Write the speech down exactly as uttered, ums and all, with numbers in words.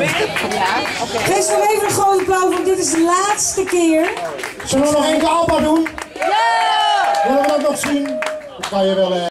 Ja, oké. Geef ze nog even een groot applaus, want dit is de laatste keer. Zullen we nog één keer Alba doen? Ja! Willen we dat nog zien? Dat kan je wel.